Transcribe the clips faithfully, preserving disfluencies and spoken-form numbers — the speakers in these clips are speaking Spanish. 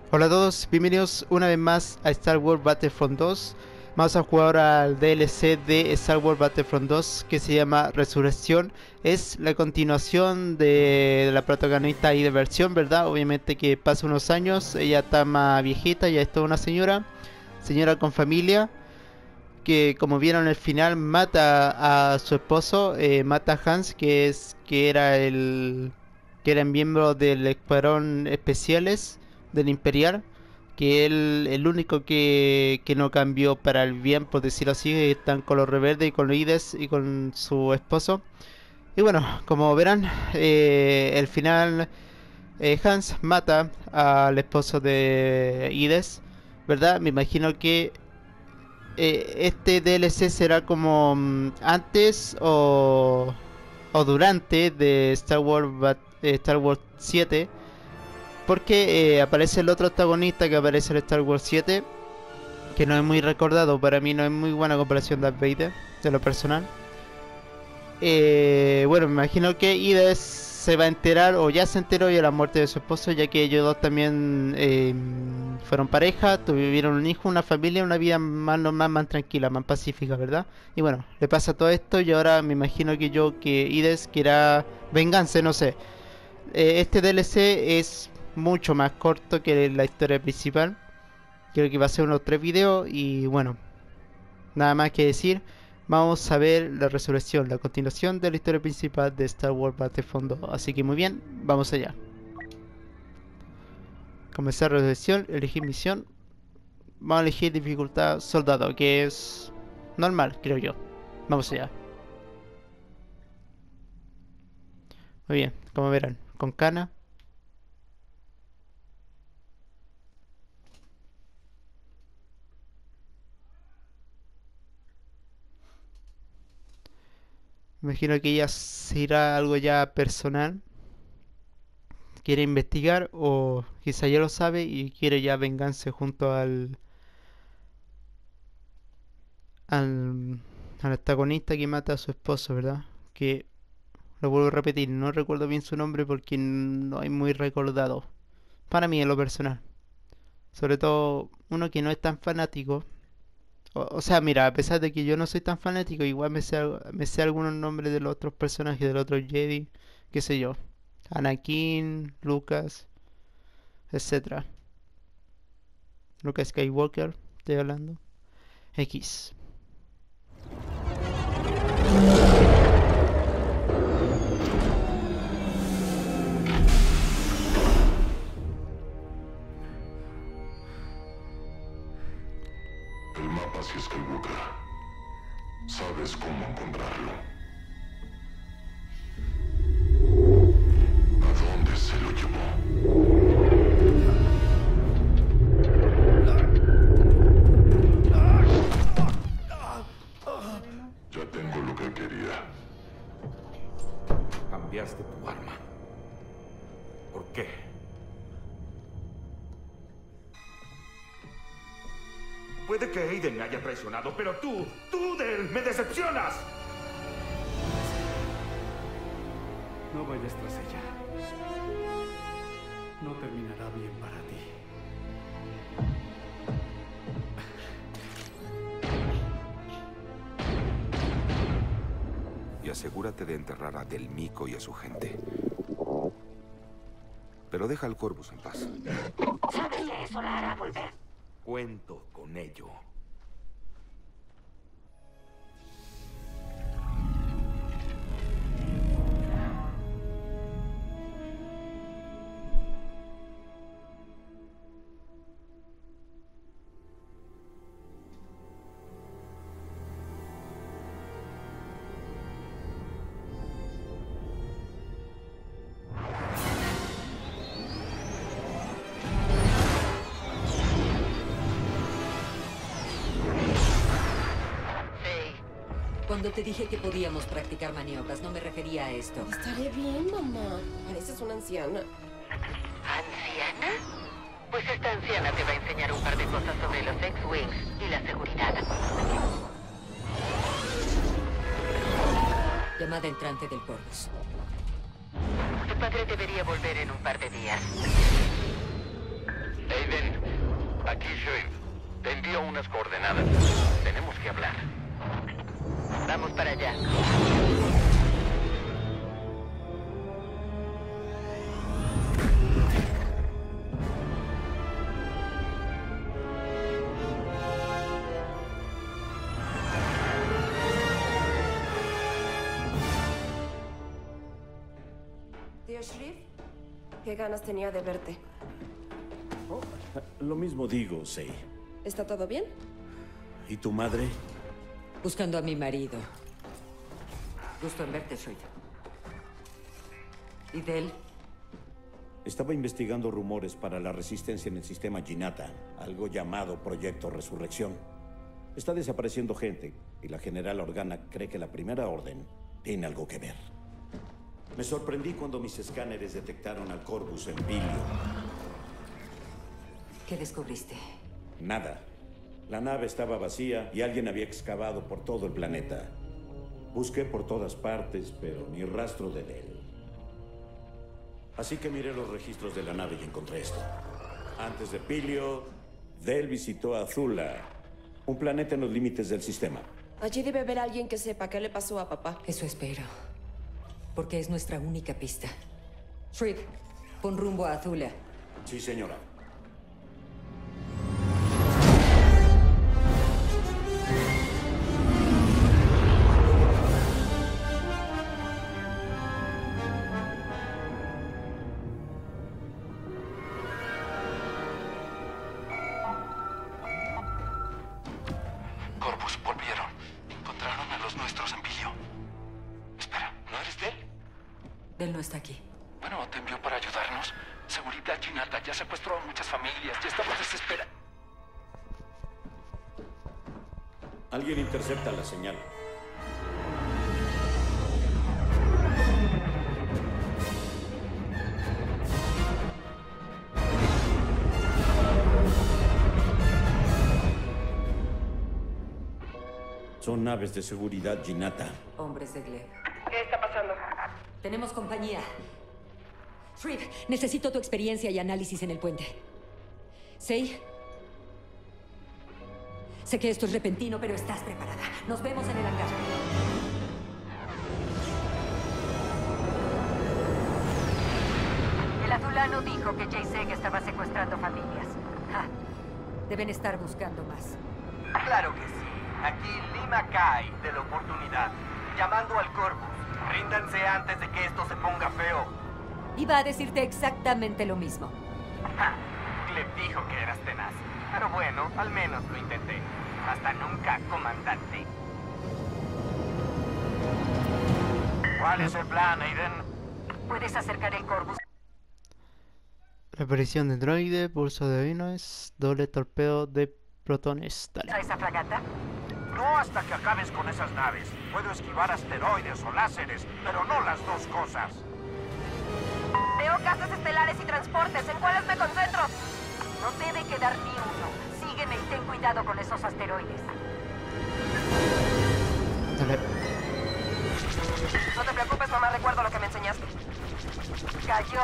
Hola a todos, bienvenidos una vez más a Star Wars Battlefront dos. Vamos a jugar al D L C de Star Wars Battlefront dos que se llama Resurrección. Es la continuación de la protagonista y de versión, ¿verdad? Obviamente que pasa unos años, ella está más viejita, ya es toda una señora, señora con familia, que como vieron en el final mata a su esposo, eh, mata a Hans, que es que era el que era miembro del escuadrón especiales del Imperial, que él el único que, que no cambió para el bien, por decirlo así, están con los rebeldes y con Ides y con su esposo. Y bueno, como verán, eh, el final, eh, Hans mata al esposo de Ides, ¿verdad? Me imagino que eh, este D L C será como mm, antes o, o durante de Star Wars, Bat- eh, Star Wars siete, porque eh, aparece el otro antagonista que aparece en Star Wars siete, que no es muy recordado, para mí no es muy buena comparación de Darth Vader, de lo personal. Eh, bueno, me imagino que Ides se va a enterar, o ya se enteró de la muerte de su esposo, ya que ellos dos también eh, fueron pareja, tuvieron un hijo, una familia, una vida más normal, más tranquila, más pacífica, ¿verdad? Y bueno, le pasa todo esto y ahora me imagino que yo, que Ides quiera venganza, no sé. Eh, este D L C es mucho más corto que la historia principal. Creo que va a ser unos tres videos y bueno, nada más que decir. Vamos a ver la resurrección, la continuación de la historia principal de Star Wars Battlefront dos. Así que muy bien, vamos allá. Comenzar resurrección, elegir misión. Vamos a elegir dificultad soldado, que es normal, creo yo. Vamos allá. Muy bien, como verán, con Kana. Me imagino que ella se irá algo ya personal. Quiere investigar o quizá ya lo sabe y quiere ya vengarse junto al, al, al antagonista que mata a su esposo, ¿verdad? Que lo vuelvo a repetir, no recuerdo bien su nombre porque no hay muy recordado. Para mí en lo personal. Sobre todo uno que no es tan fanático. O, o sea, mira, a pesar de que yo no soy tan fanático, igual me sé, me sé algunos nombres de los otros personajes, de los otros Jedi, qué sé yo. Anakin, Lucas, etcétera. Lucas Skywalker, estoy hablando. X. El mapa hacia Skywalker. ¿Sabes cómo encontrarlo? ¿A dónde se lo llevó? Ya tengo lo que quería. Cambiaste tu arma. ¿Por qué? Puede que Aiden me haya traicionado, pero tú, tú, Del, me decepcionas. No vayas tras ella. No terminará bien para ti. Y asegúrate de enterrar a Del Mico y a su gente. Pero deja al Corvus en paz. ¿Sabes que eso la hará volver? Cuento con ello. Cuando te dije que podíamos practicar maniobras, no me refería a esto. Estaré bien, mamá. Pareces una anciana. ¿Anciana? Pues esta anciana te va a enseñar un par de cosas sobre los X-Wings y la seguridad. Llamada entrante del Corvus. Tu padre debería volver en un par de días. Aiden, aquí Shreve. Te envío unas coordenadas. Tenemos que hablar. Vamos para allá. Tío Shreve, qué ganas tenía de verte. Oh, lo mismo digo, Sei. ¿Está todo bien? ¿Y tu madre? Buscando a mi marido. Gusto en verte, Shreve. ¿Y de él? Estaba investigando rumores para la resistencia en el sistema Ginata, algo llamado Proyecto Resurrección. Está desapareciendo gente, y la general Organa cree que la Primera Orden tiene algo que ver. Me sorprendí cuando mis escáneres detectaron al Corvus en Bilio. ¿Qué descubriste? Nada. La nave estaba vacía y alguien había excavado por todo el planeta. Busqué por todas partes, pero ni rastro de él. Así que miré los registros de la nave y encontré esto. Antes de Bilio, Del visitó a Azula, un planeta en los límites del sistema. Allí debe haber alguien que sepa qué le pasó a papá. Eso espero. Porque es nuestra única pista. Shreve, pon rumbo a Azula. Sí, señora. Corvus, volvieron. Encontraron a los nuestros en Bilio. Espera, ¿no eres Del? Del no está aquí. Bueno, te envió para ayudarnos. Seguridad Ginata ya secuestró a muchas familias. Ya estamos desesperados. Alguien intercepta la señal. Son naves de seguridad Ginata. Hombres de Gleb. ¿Qué está pasando? Tenemos compañía. Shreve, necesito tu experiencia y análisis en el puente. Sei. Sé que esto es repentino, pero estás preparada. Nos vemos en el hangar. El azulano dijo que J-Seg estaba secuestrando familias. Ja. Deben estar buscando más. Claro que sí. Aquí Lima Kai, de la oportunidad. Llamando al Corvus. Ríndanse antes de que esto se ponga feo. Iba a decirte exactamente lo mismo. Ja, Gleb dijo que eras tenaz. Pero bueno, al menos lo intenté. Hasta nunca, comandante. ¿Cuál es el plan, Aiden? ¿Puedes acercar el Corvus? Reparición de droide, pulso de aviones, doble torpedo de protones. Dale. ¿A esa fragata? No hasta que acabes con esas naves. Puedo esquivar asteroides o láseres, pero no las dos cosas. Veo casas estelares y transportes. ¿En cuáles me concentro? No debe quedar ni uno. Sígueme y ten cuidado con esos asteroides. Dale. No te preocupes, mamá, recuerdo lo que me enseñaste. Cayó.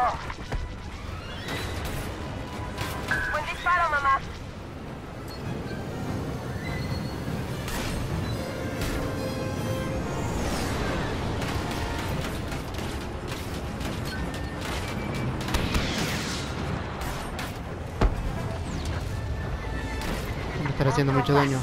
Buen disparo, mamá. Me está haciendo mucho daño.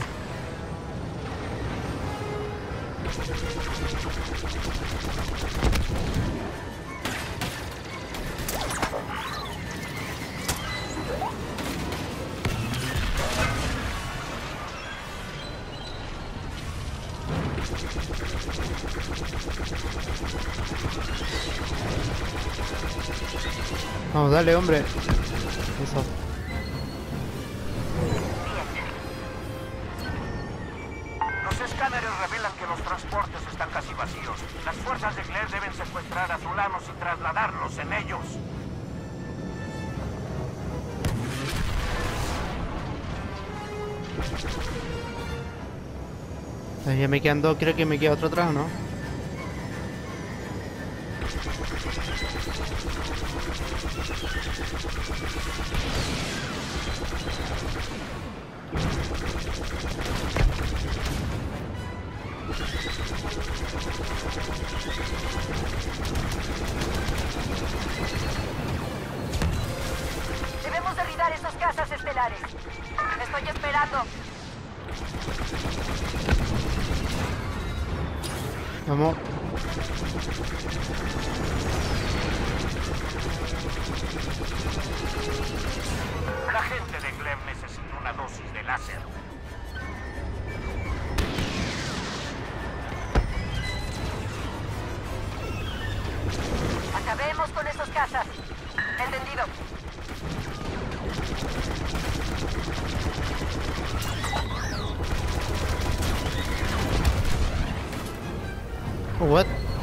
Vamos, dale, hombre. Eso. Los escáneres revelan que los transportes están casi vacíos. Las fuerzas de Gleb deben secuestrar a azulanos y trasladarlos en ellos. Ya me quedan dos, creo que me queda otro atrás, ¿no? Debemos derribar esos cazas estelares. Estoy esperando. Vamos. La gente de Gleb necesita una dosis de láser. Acabemos con esos cazas. Entendido. What?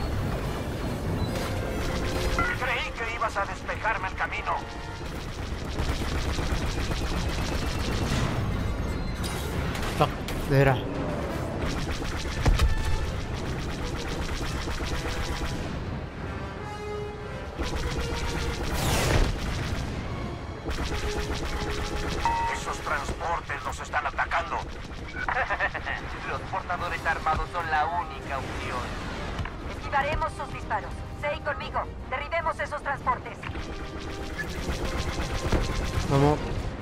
Creí que ibas a despejarme el camino. Fuck, de veras. Esos transportes nos están atacando. Los portadores armados son la única opción. Esquivaremos sus disparos. Sei conmigo. Derribemos esos transportes. Vamos.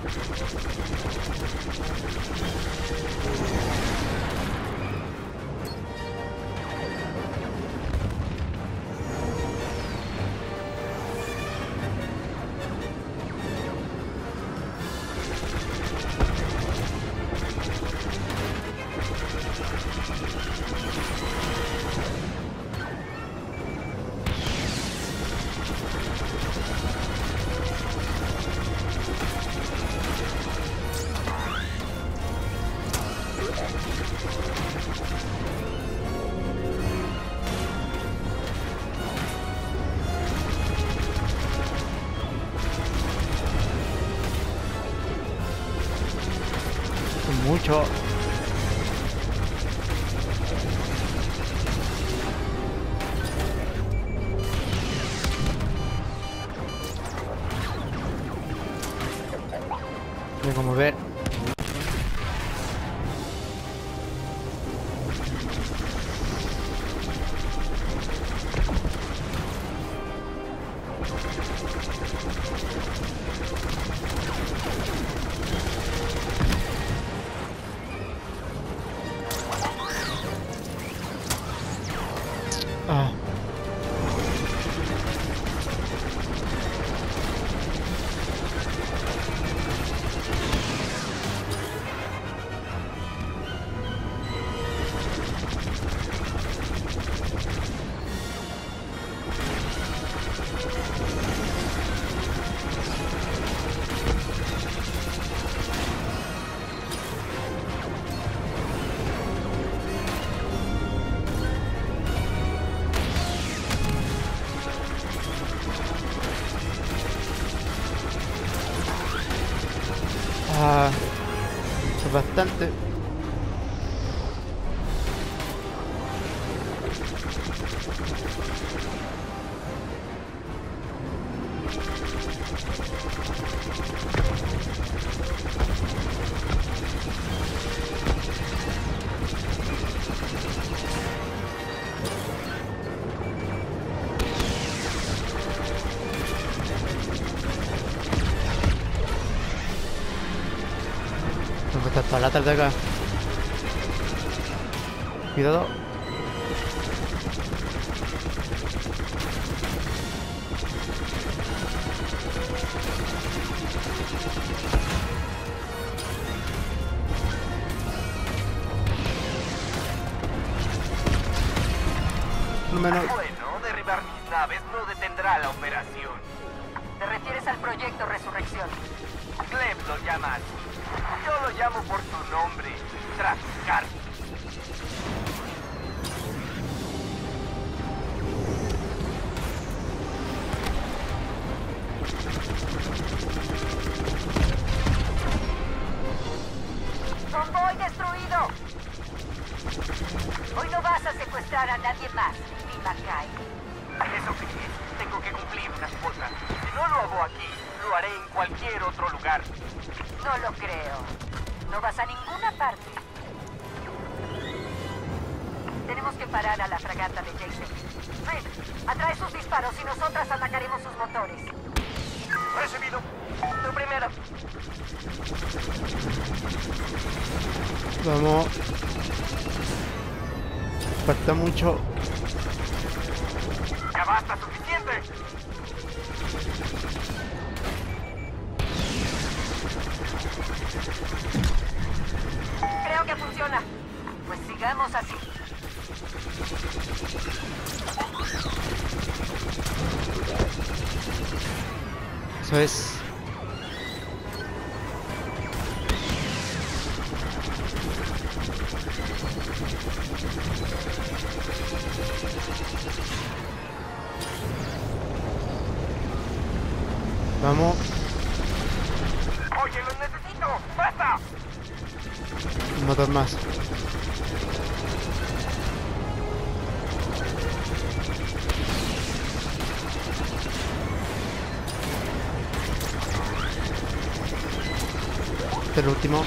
Mucho. Voy a mover. Ah. Ah, es bastante. Está toda la tarde acá. Cuidado. Por lo menos. Bueno, derribar mis naves no detendrá la operación. ¿Te refieres al proyecto Resurrección? Gleb lo llama así. Yo lo llamo por su nombre, Traficar. ¡Convoy destruido! Hoy no vas a secuestrar a nadie más, mi Mackay. ¿Eso qué es? Tengo que cumplir unas cosas. Si no lo hago aquí, lo haré en cualquier otro lugar. No lo creo. No vas a ninguna parte. Tenemos que parar a la fragata de Jason. Reed, atrae sus disparos y nosotras atacaremos sus motores. Recibido. Tú primero. Vamos. Falta mucho. Ya basta, suficiente. Creo que funciona. Pues sigamos así. Eso es. Vamos. Oye, los necesito. ¡Basta! Un motor más. Este es el último.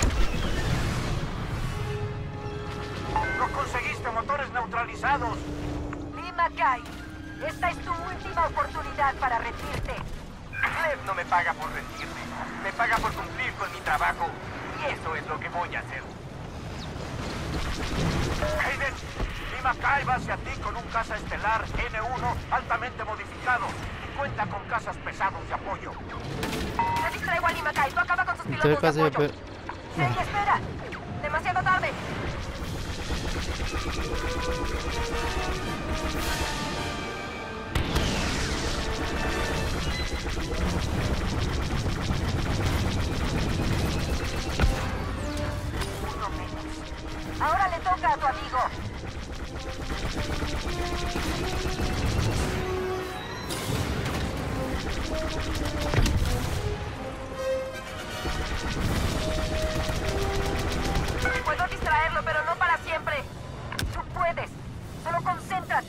¡Lo conseguiste! ¡Motores neutralizados! Lee Mackay, esta es tu última oportunidad para rendirte. Clef no me paga por rendirme. Me paga por cumplir con mi trabajo. Y eso es lo que voy a hacer. Hayden, Lee Mackay va hacia ti con un caza estelar N uno altamente modificado y cuenta con cazas pesados de apoyo. Te distraigo a Lee Mackay, tú acaba con sus Estoy pilotos de casi de apoyo. pe- Sí, espera. Demasiado tarde. Uno menos. Ahora le toca a tu amigo. Puedo distraerlo, pero no para siempre. Tú puedes. Solo concéntrate.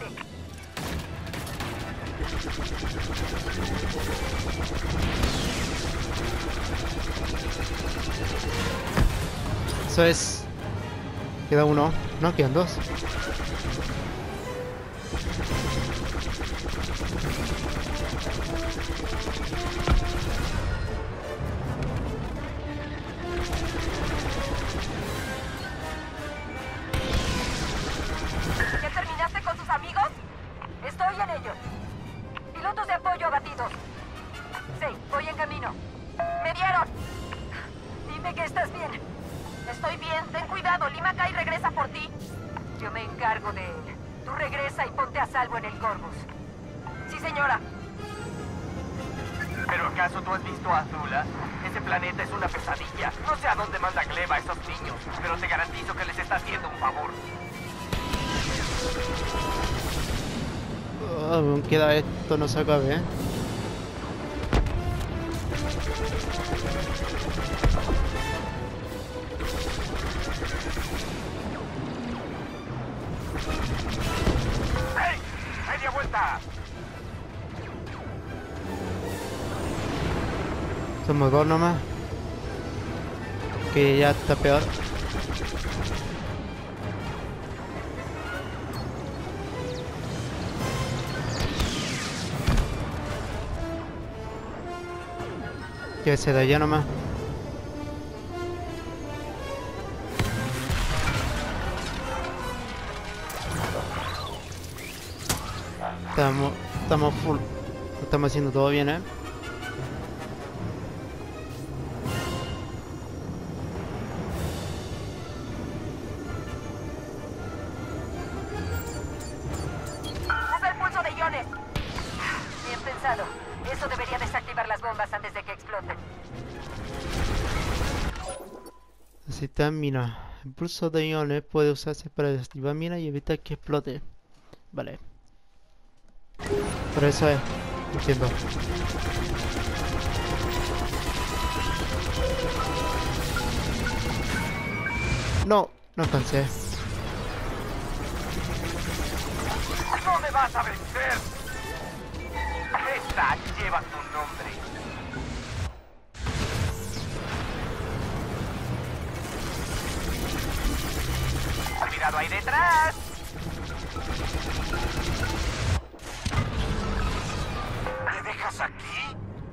Eso es. Queda uno. No, quedan dos. ¿Ya terminaste con tus amigos? Estoy en ello. Pilotos de apoyo abatidos. Sí, voy en camino. ¡Me vieron! Dime que estás bien. Estoy bien. Ten cuidado. Lee Mackay regresa por ti. Yo me encargo de él. Tú regresa y ponte a salvo en el Corvus. Sí, señora. ¿Pero acaso tú has visto a Azula? Ese planeta es una pesadilla. No sé a dónde manda Cleva a esos niños, pero te garantizo que les está haciendo un favor. Oh, aún queda esto, no se acabe, ¿eh? ¡Hey! ¡Media vuelta! Somos dos nomás. Que ya está peor. Que se da ya nomás. Estamos, estamos full. Lo estamos haciendo todo bien, ¿eh? Usa el pulso de iones. Bien pensado. Eso debería desactivar las bombas antes de que exploten. Necesita mina. El pulso de iones puede usarse para desactivar mina y evitar que explote. Vale. Por eso es. Entiendo. No, no alcancé. ¡No me vas a vencer! Esta lleva tu nombre. Cuidado ahí detrás. ¿Me dejas aquí?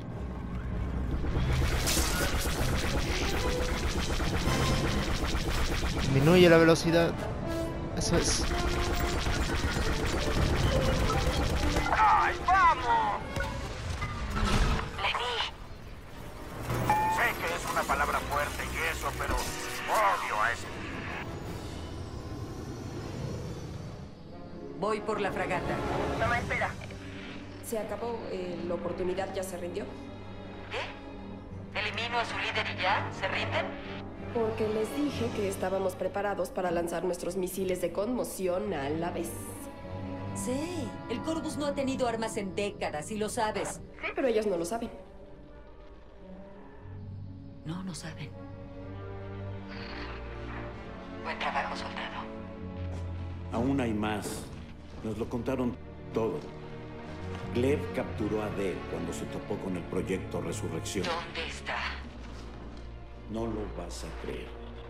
Disminuye la velocidad. Eso es. ¡Ay, vamos! Le di. Sé que es una palabra fuerte y eso, pero odio a ese. Voy por la fragata. Mamá, espera. Se acabó. eh, ¿La oportunidad ya se rindió? ¿Qué? ¿Elimino a su líder y ya? ¿Se rinden? Porque les dije que estábamos preparados para lanzar nuestros misiles de conmoción a la vez. Sí, el Corvus no ha tenido armas en décadas, y lo sabes. Sí, pero ellas no lo saben. No, no saben. Buen trabajo, soldado. Aún hay más. Nos lo contaron todo. Gleb capturó a Del cuando se topó con el proyecto Resurrección. ¿Dónde está? No lo vas a creer.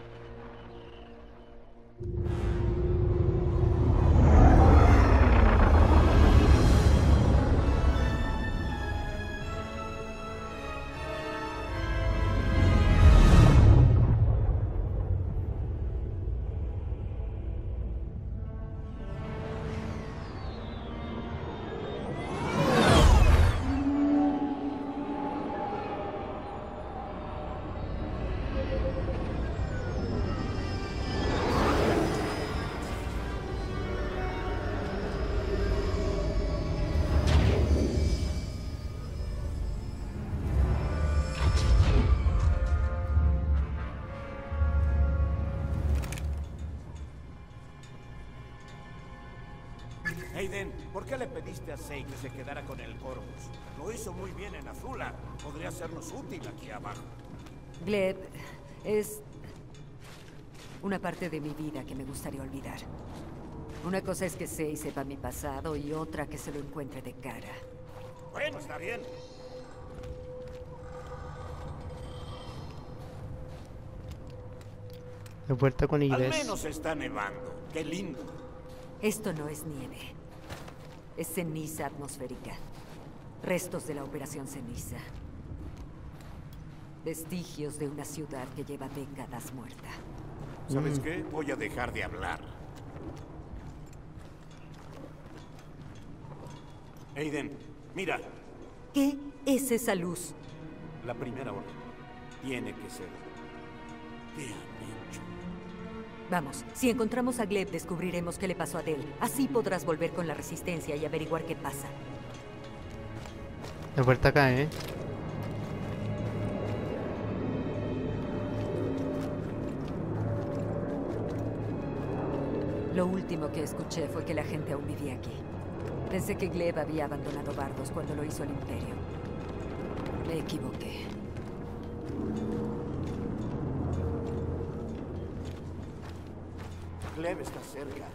Aiden, ¿por qué le pediste a Sei que se quedara con el Corvus? Lo hizo muy bien en Azula. Podría sernos útil aquí abajo. Gleb es una parte de mi vida que me gustaría olvidar. Una cosa es que Sei sepa mi pasado y otra que se lo encuentre de cara. Bueno, está bien. De vuelta con Al Ives. menos está nevando. Qué lindo. Esto no es nieve. Es ceniza atmosférica. Restos de la Operación Ceniza. Vestigios de una ciudad que lleva décadas muerta. ¿Sabes qué? Voy a dejar de hablar. Aiden, mira. ¿Qué es esa luz? La primera orden. Tiene que ser. ¿Qué han hecho? Vamos, si encontramos a Gleb, descubriremos qué le pasó a Del. Así podrás volver con la Resistencia y averiguar qué pasa. De vuelta acá, ¿eh? Lo último que escuché fue que la gente aún vivía aquí. Pensé que Gleb había abandonado Bardos cuando lo hizo el Imperio. Me equivoqué. Gleb está cerca.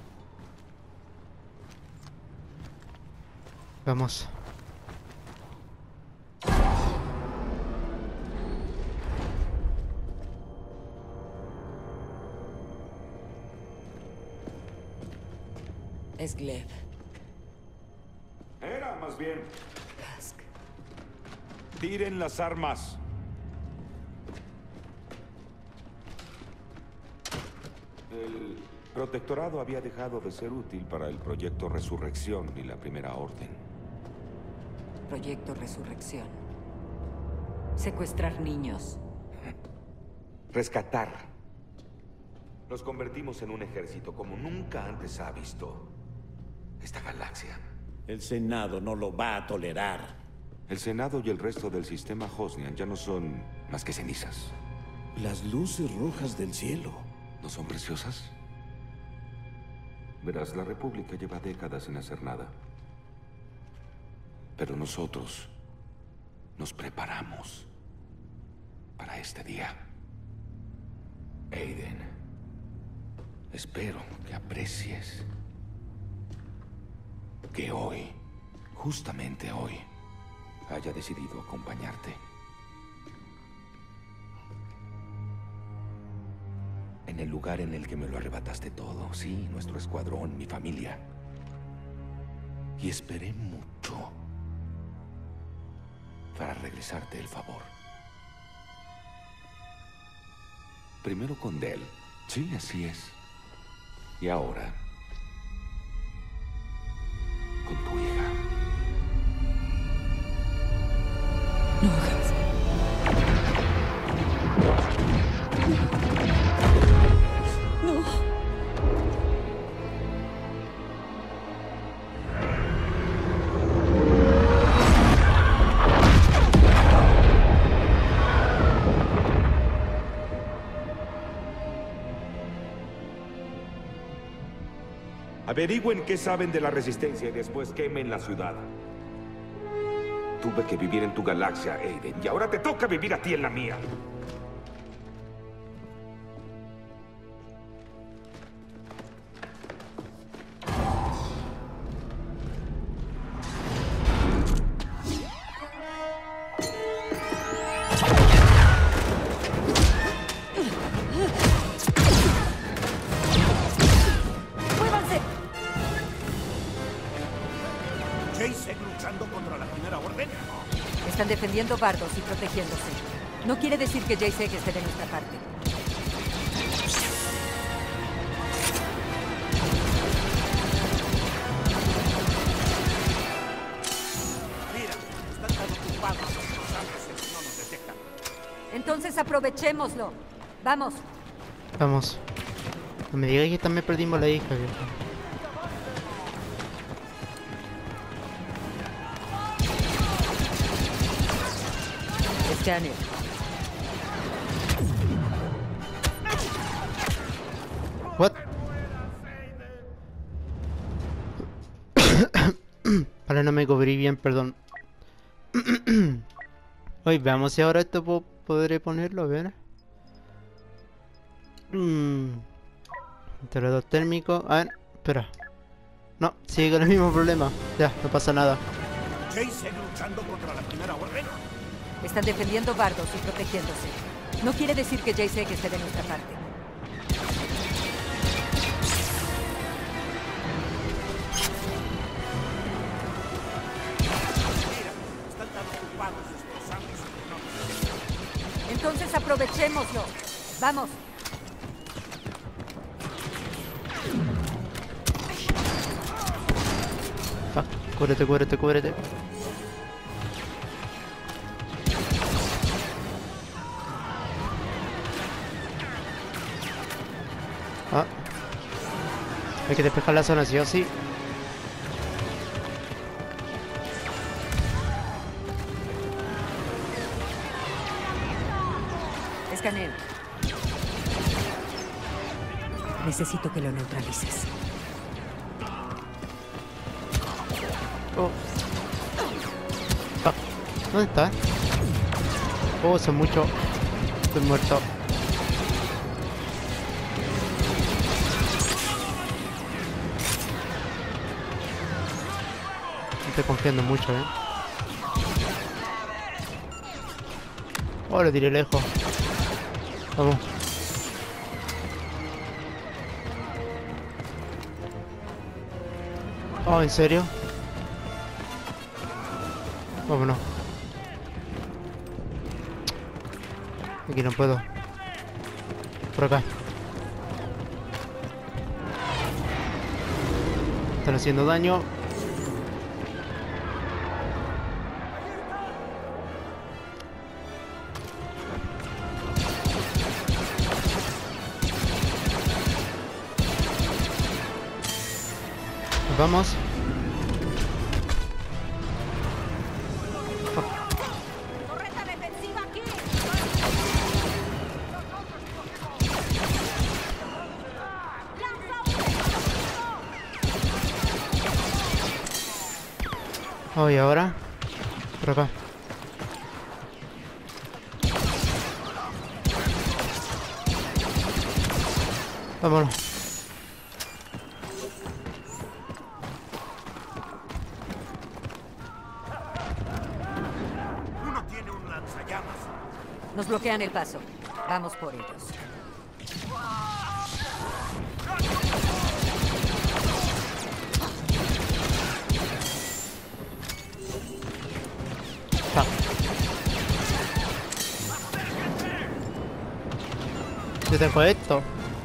Vamos. Es Gleb. Era, más bien. Tusk. Tiren las armas. El protectorado había dejado de ser útil para el proyecto Resurrección y la Primera Orden. Proyecto Resurrección. Secuestrar niños. Rescatar. Los convertimos en un ejército como nunca antes ha visto esta galaxia. El Senado no lo va a tolerar. El Senado y el resto del sistema Hosnian ya no son más que cenizas. Las luces rojas del cielo. ¿No son preciosas? Verás, la República lleva décadas sin hacer nada. Pero nosotros nos preparamos para este día. Aiden, espero que aprecies que hoy, justamente hoy, haya decidido acompañarte. En el lugar en el que me lo arrebataste todo. Sí, nuestro escuadrón, mi familia. Y esperé mucho para regresarte el favor. Primero con Del. Sí, así es. Y ahora con tu hija. No hagas. No. Averigüen qué saben de la resistencia y después quemen la ciudad. Tuve que vivir en tu galaxia, Aiden, y ahora te toca vivir a ti en la mía. Están defendiendo Bardos y protegiéndose. No quiere decir que Jace esté de nuestra parte. Mira, están tan ocupados los ángeles que no nos detectan. Entonces aprovechémoslo. Vamos. Vamos. No me digas que también perdimos la hija, viejo. Scanner. What? Ahora no me cubrí bien, perdón. Hoy veamos si ahora esto po podré ponerlo, a ver. Mm. Ventilador térmico. A ver, espera. No, sigue con el mismo problema. Ya, no pasa nada. Jace luchando contra la primera orden. Están defendiendo Bardos y protegiéndose. No quiere decir que Jace esté de nuestra parte. Mira, están tan ocupados estos ángeles que no nos detectan. Entonces aprovechémoslo. Vamos. Ah, cúbrete, cúbrete, cúbrete. Ah. Hay que despejar la zona, sí o sí. Escaneo. Necesito que lo neutralices. Oh. Ah. ¿Dónde está? Oh, son muchos. Estoy muerto. Estoy confiando mucho, eh. Oh, lo tiré lejos. Vamos. Oh, ¿en serio? Vámonos. Aquí no puedo. Por acá. Están haciendo daño. Vamos. ¡Torreta defensiva aquí! Oh, y ahora por acá. Vámonos. Nos bloquean el paso. Vamos por ellos. Yo tengo esto.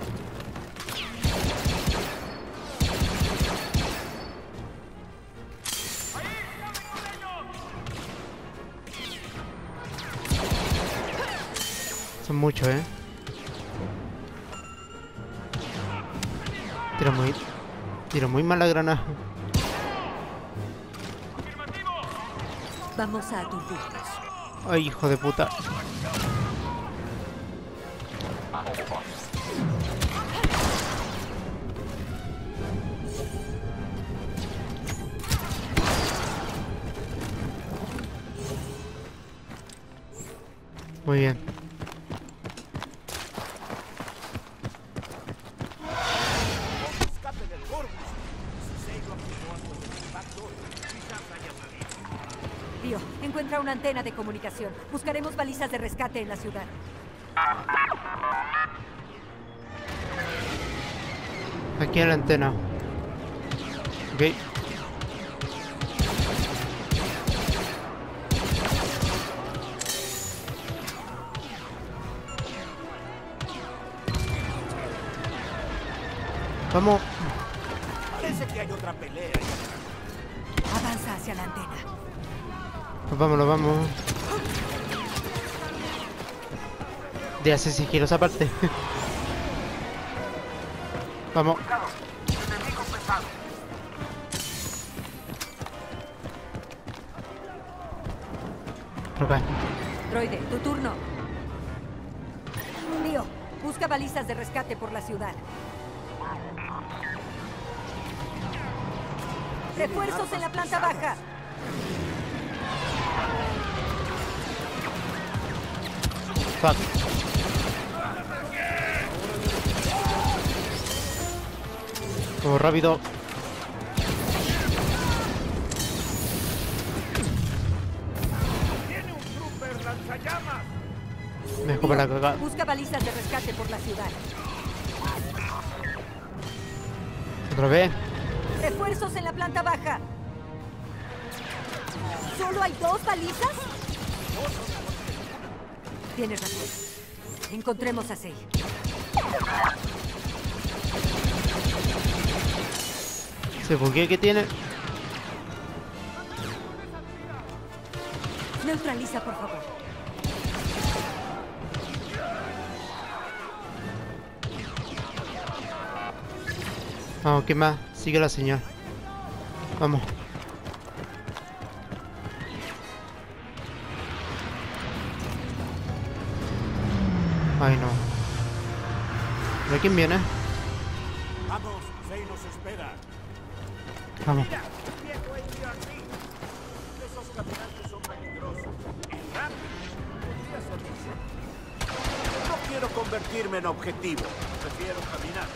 Son muchos, eh. Tiro muy... Tiro muy mal la granada. Vamos a aturdirlos. Ay, hijo de puta. Muy bien. Tío, encuentra una antena de comunicación. Buscaremos balizas de rescate en la ciudad. Aquí en la antena. Ok. Vamos. Parece que hay otra pelea. Avanza hacia la antena. Pues vámonos, vamos. De hacer sigilos aparte. Vamos. Enemigo pesado. Por acá. Droide, tu turno. Tío, busca balizas de rescate por la ciudad. ¡Refuerzos en la planta baja! Fuck. Como rápido. Tiene un trooper lanzallamas. Me dejo para la cagada. Busca balizas de rescate por la ciudad. Otra vez. ¡Refuerzos en la planta baja! ¿Solo hay dos balizas? Tienes razón. Encontremos a Sei. ¿Se buguea que tiene? Neutraliza, por favor. Vamos, ¿qué más? Sigue la señal. Vamos. Ay, no. ¿De quién viene? Vamos, Sei nos espera. Vamos. Mira, un viejo A T R P. Esos caminantes son peligrosos. Y rápidos. Podría servirse. No quiero convertirme en objetivo. Prefiero caminar.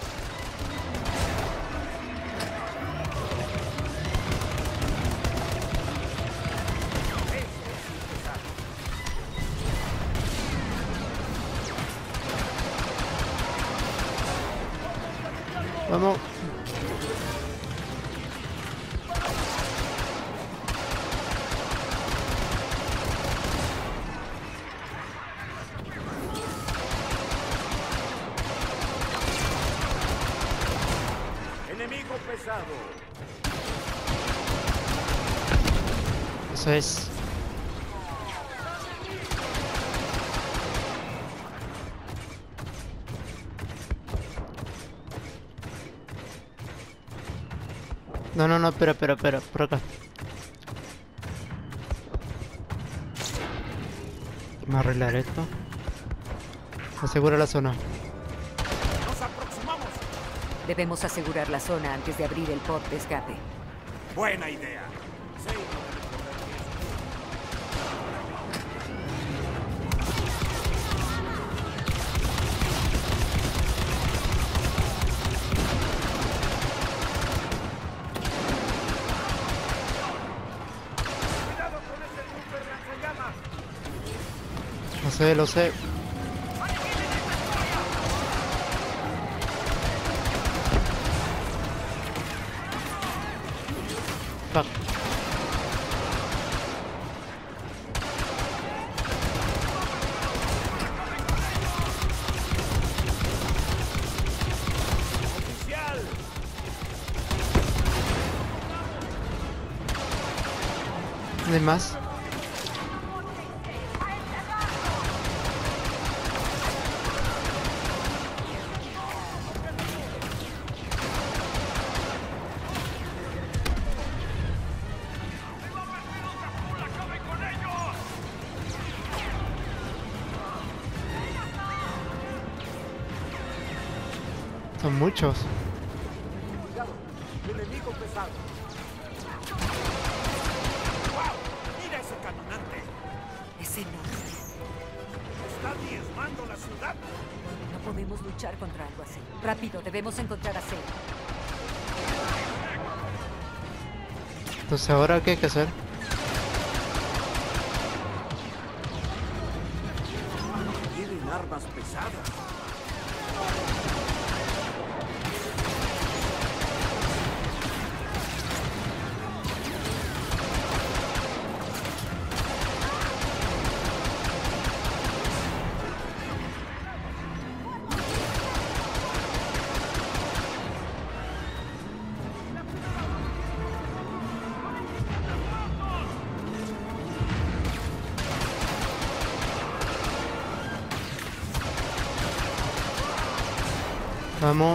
Vamos. Enemigo pesado. Eso es. No, no, no, espera, espera, espera, por acá. Vamos a arreglar esto. Asegura la zona. Nos aproximamos. Debemos asegurar la zona antes de abrir el pod de escape. Buena idea. Sei no debe correr riesgo. Cuidado con ese trooper lanzallamas. Lo sé, lo sé. Fuck. ¿No hay más? Son muchos. Cuidado, enemigo pesado. ¡Wow! ¡Mira ese caminante! Es enorme. ¡Está diezmando la ciudad! No podemos luchar contra algo así. Rápido, debemos encontrar a Zane. Entonces, ¿ahora qué hay que hacer? Tienen armas pesadas. Vamos.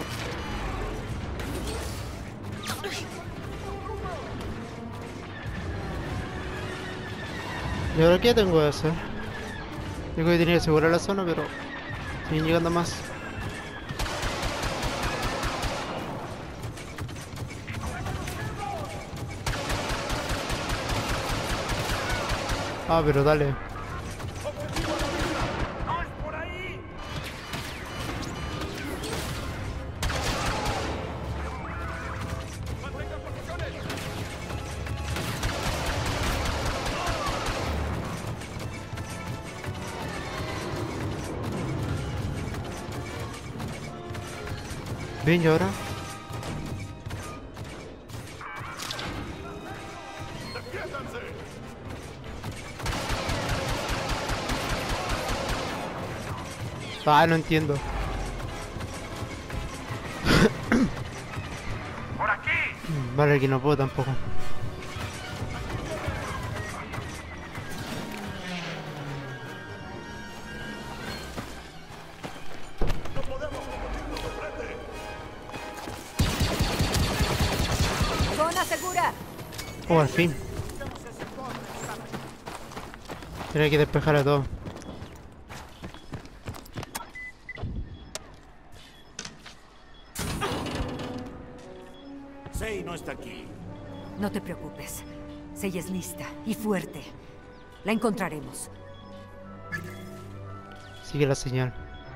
¿Y ahora qué tengo que hacer? Digo que tenía que asegurar la zona, pero siguen llegando más. Ah, pero dale. Bien, ¿y ahora? Ah, no entiendo. ¡Por aquí! Vale, aquí no puedo tampoco. ¡Zona segura! Oh, al fin. Tiene que despejar a todos. Zane no está aquí. No te preocupes. Zane es lista y fuerte. La encontraremos. Sigue la señal.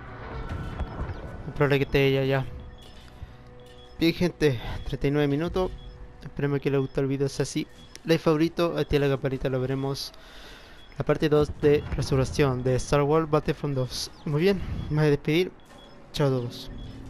Es probable que esté ella ya. Bien, gente, treinta y nueve minutos. Esperemos que les guste el video. Si así, like, favorito, activa la campanita. Lo veremos la parte dos de Resurrección de Star Wars Battlefront dos. Muy bien, me voy a despedir. Chao a todos.